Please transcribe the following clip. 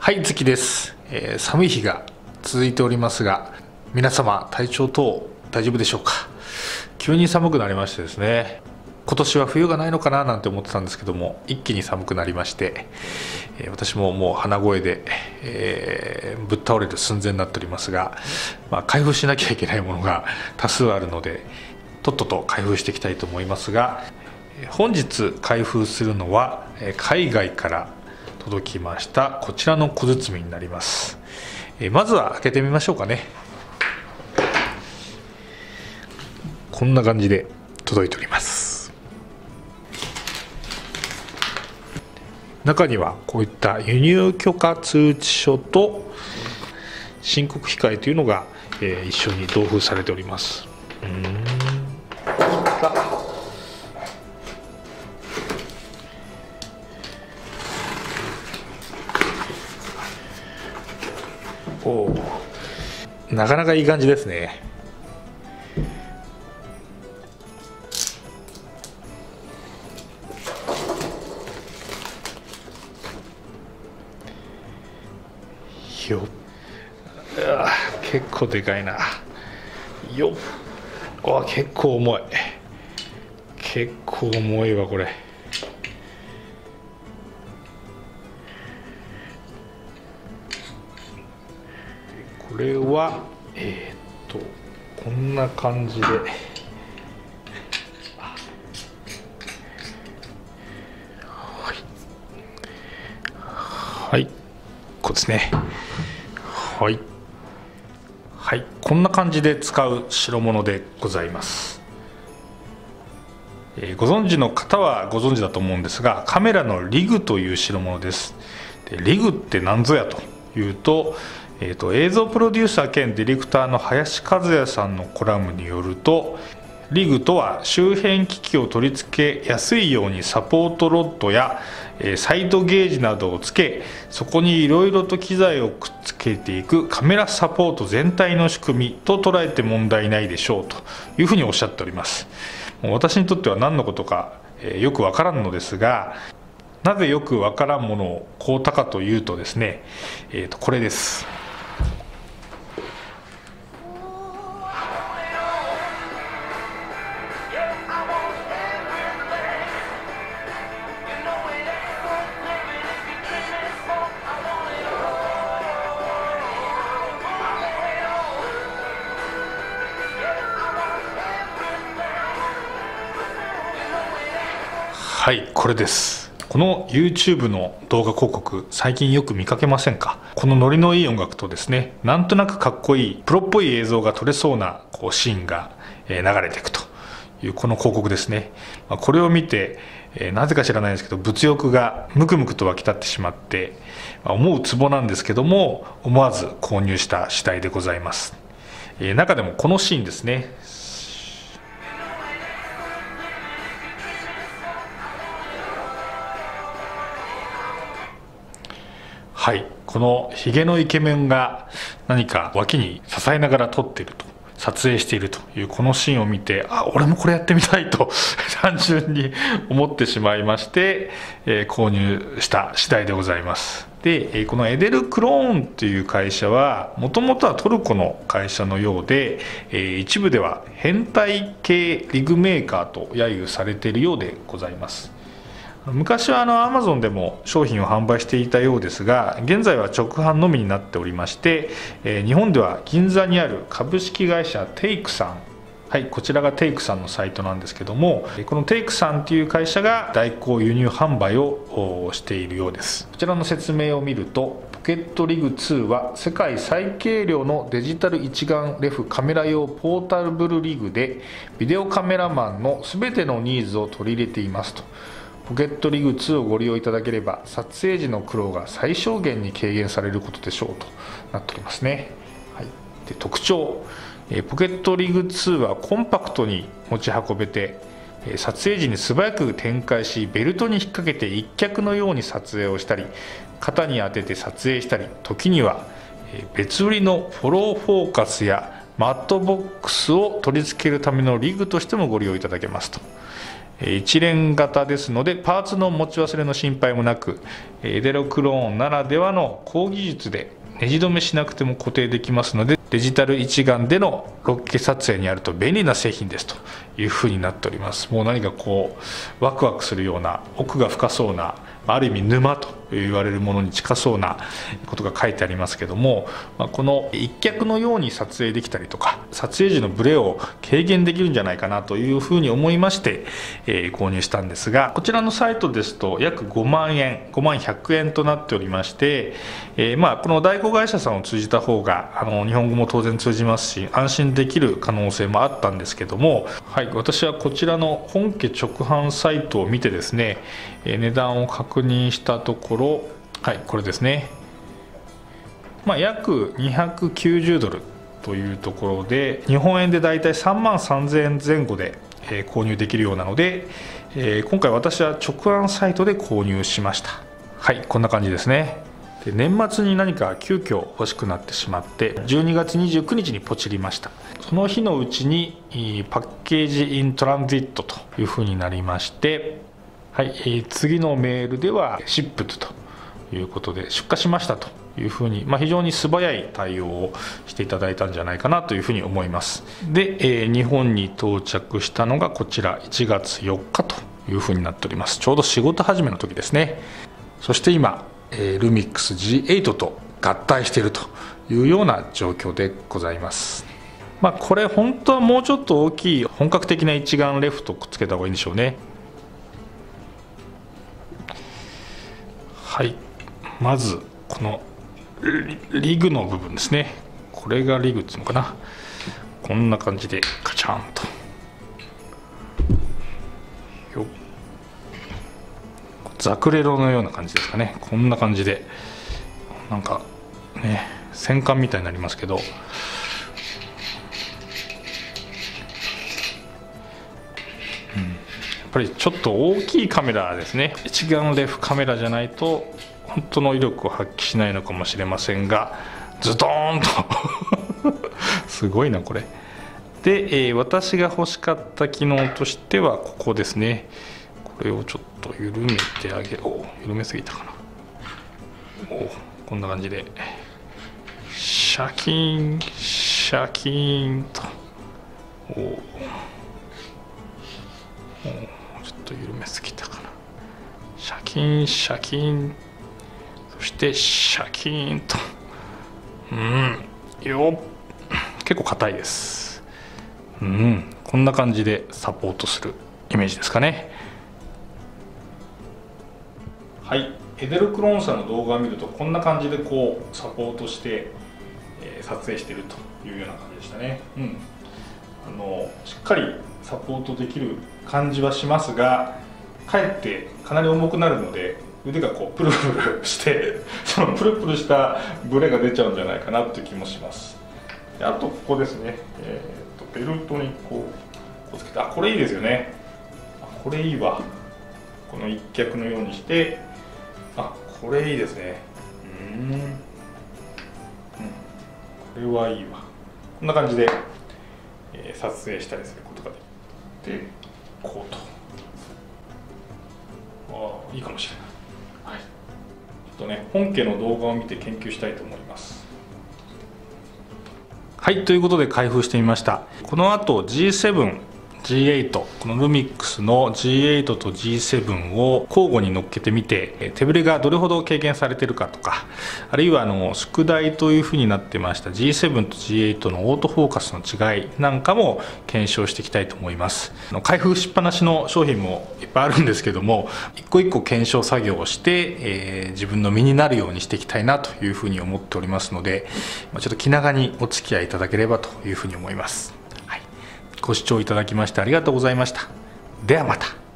はい、月です。寒い日が続いておりますが、皆様体調等大丈夫でしょうか。急に寒くなりましてですね、今年は冬がないのかななんて思ってたんですけども、一気に寒くなりまして、私ももう鼻声で、ぶっ倒れる寸前になっておりますが、開封しなきゃいけないものが多数あるので、とっとと開封していきたいと思いますが、本日開封するのは海外から届きましたこちらの小包になります。まずは開けてみましょうかね。こんな感じで届いております。中にはこういった輸入許可通知書と申告控えというのが一緒に同封されております。なかなかいい感じですね。よっ、結構でかいな。よっ、結構重い。結構重いわこれ。これはこんな感じで、はい、こうですね。はい、はい、こんな感じで使う代物でございます。ご存知の方はご存知だと思うんですが、カメラのリグという代物です。でリグって何ぞやというと、映像プロデューサー兼ディレクターの林和也さんのコラムによると、リグとは周辺機器を取り付けやすいようにサポートロッドやサイドゲージなどをつけ、そこにいろいろと機材をくっつけていくカメラサポート全体の仕組みと捉えて問題ないでしょうというふうにおっしゃっております。もう私にとっては何のことかよくわからんのですが、なぜよくわからんものを買うたかというとですね、これです。はい、これです。この YouTube の動画広告、最近よく見かけませんか。このノリのいい音楽とですね、なんとなくかっこいいプロっぽい映像が撮れそうなシーンが流れていくというこの広告ですね。これを見てなぜか知らないですけど、物欲がムクムクと湧き立ってしまって、思うツボなんですけども、思わず購入した次第でございます。中でもこのシーンですね。はい、このヒゲのイケメンが何か脇に支えながら撮っていると、撮影しているというこのシーンを見て、俺もこれやってみたいと単純に思ってしまいまして、購入した次第でございます。でこのエデルクローンという会社はもともとはトルコの会社のようで、一部では変態系リグメーカーと揶揄されているようでございます。昔はAmazon でも商品を販売していたようですが、現在は直販のみになっておりまして、日本では銀座にある株式会社テイクさん、はい、こちらがテイクさんのサイトなんですけども、このテイクさんという会社が代行輸入販売をしているようです。こちらの説明を見ると、ポケットリグ2は世界最軽量のデジタル一眼レフカメラ用ポータブルリグで、ビデオカメラマンの全てのニーズを取り入れていますと。ポケットリグ2をご利用いただければ、撮影時の苦労が最小限に軽減されることでしょうとなっておりますね。はい、で特徴、ポケットリグ2はコンパクトに持ち運べて、撮影時に素早く展開し、ベルトに引っ掛けて一脚のように撮影をしたり、肩に当てて撮影したり、時には別売りのフォローフォーカスやマットボックスを取り付けるためのリグとしてもご利用いただけますと。 一連型ですのでパーツの持ち忘れの心配もなく、エデロクローンならではの高技術でネジ止めしなくても固定できますので、デジタル一眼でのロケ撮影にあると便利な製品ですというふうになっております。もう何かこうワクワクするような、奥が深そうな、ある意味沼と言われるものに近そうなことが書いてありますけども、この一脚のように撮影できたりとか、撮影時のブレを軽減できるんじゃないかなというふうに思いまして、購入したんですが、こちらのサイトですと約5万円、5万100円となっておりまして、この代行会社さんを通じた方が日本語も当然通じますし、安心できる可能性もあったんですけども、はい、私はこちらの本家直販サイトを見てですね、値段を確認したところ、はい、これですね、約290ドルというところで、日本円でだいたい3万3000円前後で購入できるようなので、今回私は直販サイトで購入しました。はい、こんな感じですね。で、年末に何か急遽欲しくなってしまって12月29日にポチりました。その日のうちにパッケージイントランジットというふうになりまして、はい、次のメールではシップということで出荷しましたというふうに、非常に素早い対応をしていただいたんじゃないかなというふうに思います。で、日本に到着したのがこちら1月4日というふうになっております。ちょうど仕事始めの時ですね。そして今ルミックス G8 と合体しているというような状況でございます。これ本当はもうちょっと大きい本格的な一眼レフとくっつけた方がいいんでしょうね。はい、まずこのリグの部分ですね。これがリグっていうのかな。こんな感じでカチャンとよっ、ザクレロのような感じですかね。こんな感じでなんかね、戦艦みたいになりますけど、やっぱりちょっと大きいカメラですね。一眼レフカメラじゃないと本当の威力を発揮しないのかもしれませんが、ズドーンとすごいなこれで、私が欲しかった機能としてはここですね。これをちょっと緩めてあげる。緩めすぎたかな。こんな感じでシャキーンシャキーンと、ちょっと緩めすぎたかな。シャキーンシャキーン、そしてシャキーンと、結構硬いです。こんな感じでサポートするイメージですかね。はい、エデルクローンさんの動画を見るとこんな感じでこうサポートして、撮影しているというような感じでしたね。しっかりサポートできる感じはしますが、かえってかなり重くなるので腕がこうプルプルしてそのプルプルしたブレが出ちゃうんじゃないかなという気もします。あとここですね、ベルトにこうつけて、これいいですよね。これいいわ。この一脚のようにして、これいいですね。これはいいわ。こんな感じで、撮影したりすることができて、こうと。いいかもしれない。はい、ちょっとね、本家の動画を見て研究したいと思います。はい、ということで開封してみました。この後 G7、G8、このルミックスの G8 と G7 を交互に乗っけてみて、手ぶれがどれほど軽減されているかとか、あるいは宿題というふうになってました G7 と G8 のオートフォーカスの違いなんかも検証していきたいと思います。開封しっぱなしの商品もいっぱいあるんですけども、一個一個検証作業をして、自分の身になるようにしていきたいなというふうに思っておりますので、ちょっと気長にお付き合いいただければというふうに思います。ご視聴いただきましてありがとうございました。ではまた。